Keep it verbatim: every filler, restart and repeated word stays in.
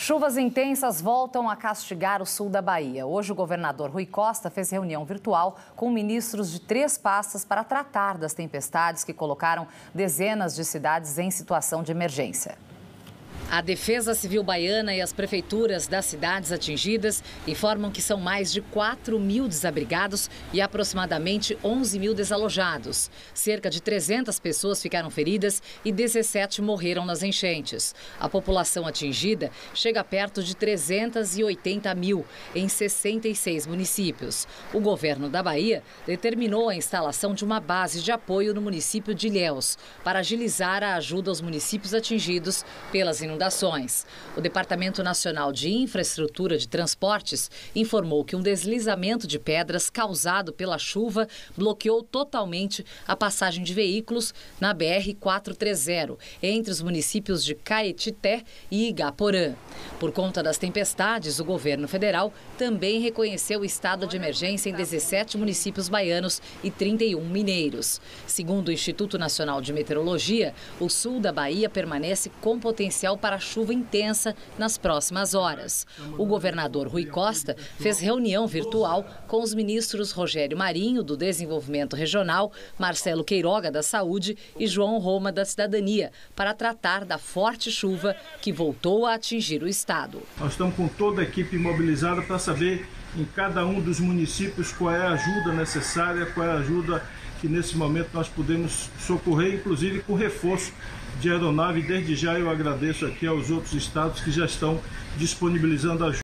Chuvas intensas voltam a castigar o sul da Bahia. Hoje, o governador Rui Costa fez reunião virtual com ministros de três pastas para tratar das tempestades que colocaram dezenas de cidades em situação de emergência. A Defesa Civil Baiana e as prefeituras das cidades atingidas informam que são mais de quatro mil desabrigados e aproximadamente onze mil desalojados. Cerca de trezentas pessoas ficaram feridas e dezessete morreram nas enchentes. A população atingida chega perto de trezentos e oitenta mil em sessenta e seis municípios. O governo da Bahia determinou a instalação de uma base de apoio no município de Ilhéus para agilizar a ajuda aos municípios atingidos pelas inundações. O Departamento Nacional de Infraestrutura de Transportes informou que um deslizamento de pedras causado pela chuva bloqueou totalmente a passagem de veículos na B R quatrocentos e trinta, entre os municípios de Caetité e Igaporã. Por conta das tempestades, o governo federal também reconheceu o estado de emergência em dezessete municípios baianos e trinta e um mineiros. Segundo o Instituto Nacional de Meteorologia, o sul da Bahia permanece com potencial para para chuva intensa nas próximas horas. O governador Rui Costa fez reunião virtual com os ministros Rogério Marinho, do Desenvolvimento Regional, Marcelo Queiroga, da Saúde e João Roma, da Cidadania, para tratar da forte chuva que voltou a atingir o estado. Nós estamos com toda a equipe mobilizada para saber em cada um dos municípios qual é a ajuda necessária, qual é a ajuda que nesse momento nós podemos socorrer, inclusive com reforço de aeronave. Desde já eu agradeço aqui aos outros estados que já estão disponibilizando ajuda.